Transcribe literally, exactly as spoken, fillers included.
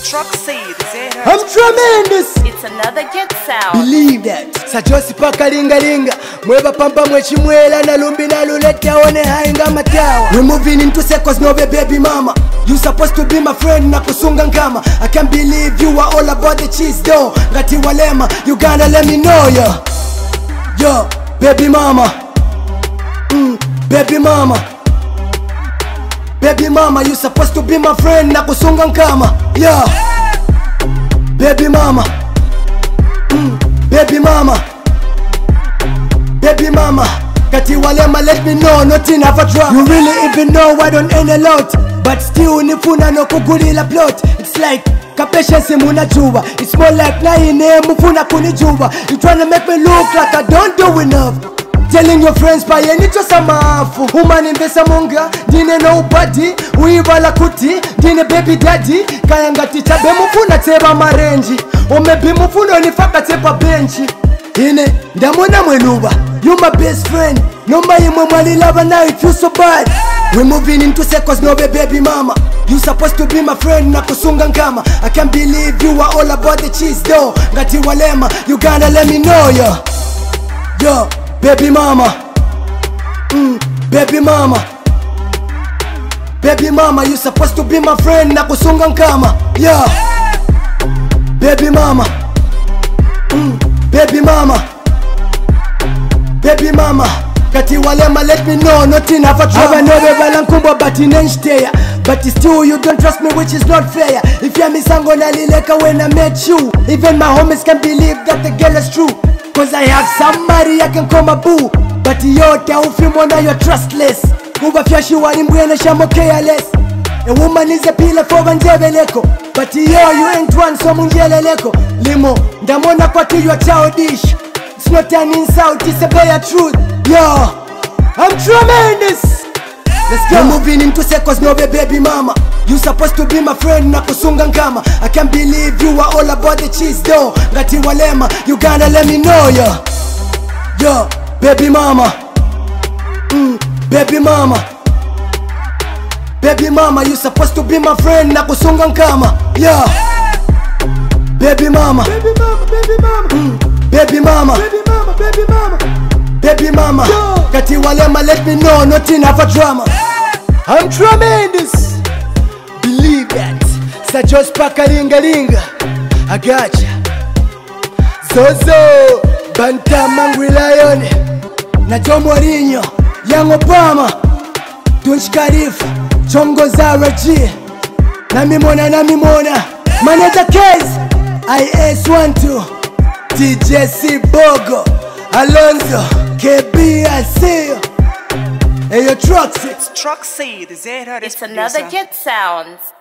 I'm tremendous. It's another get sound. Believe that. Sajosi paka linga linga. Mweba pampa mwechi mwela na lumbi na lulete one hainga matawa. We're moving into seconds, no baby mama. You supposed to be my friend na kusunga nkama. I can't believe you are all about the cheese though. Ngati walema, you gotta let me know ya. Yo, baby mama. Mm, baby mama. Baby mama, you supposed to be my friend na kusunga nkama. Yeah. Baby mama. Mm, baby mama. Baby mama. Kati walema, let me know, nothing have a drop. You really even know I don't earn a lot, but still nifuna no kugulila plot. It's like kapeshensi munajuba. It's more like na ine mufuna kunijuba. You tryna make me look like I don't do enough. Telling your friends pa yeni chosa maafu. Umani mbesa munga, dine no upadi. Uivala kuti, dine baby daddy. Kaya ngati chabe mufuna teba marenji. Omebi mufuna nifaka tepa benchi. Ine, ndamona mwenuba. You my best friend. No my mwali lava now it feels so bad. We're moving into seconds, no baby mama. You supposed to be my friend na kusunga nkama. I can't believe you are all about the cheese though. Ngati walema, you gotta let me know ya. Yo, baby mama. Mm, baby mama. Baby mama, you supposed to be my friend na kusunga nkama. Yeah. Baby mama. Mm, baby mama. Baby mama. Kati walema, let me know, nothing have a trouble. I know the balankumbo but in ensteya. But still you don't trust me, which is not fair. If you me sango na lileka when I met you. Even my homies can't believe that the girl is true. Cause I have somebody I can call my boo. But yote ufimo na you're trustless. Kuba fyashi wali mbwene shamo careless. A woman is a pillar for vanjebeleko. But yo, you ain't one so munjeleleko. Limo, ndamona kwa you are childish. It's not an insult, it's a bare truth. Yo, I'm tremendous. Let's go. We're moving into seconds, no baby mama. You supposed to be my friend na kusunga nkama. I can't believe you are all about the cheese though. Ngati walema, you gotta let me know ya. Yo, baby mama. Mm, baby mama. Baby mama, you supposed to be my friend na kusunga nkama. Yeah. Baby mama. Baby mama, baby mama. Mm, baby mama. Baby mama, baby mama. Baby mama. Yo. Kati walema, let me know, nothing have a drama. I'm tremendous. Believe that. Sajos paka linga linga. I gotcha. Zozo Banta Mangwi Lion na Joe Mourinho, Young Obama, Tunch Khalifa, Chongo Zara G, Nami Mona Nami Mona, Manager Case, I S one two, D J C Bogo, Alonzo, K B I C, hey yo Truxy. It's another get sounds.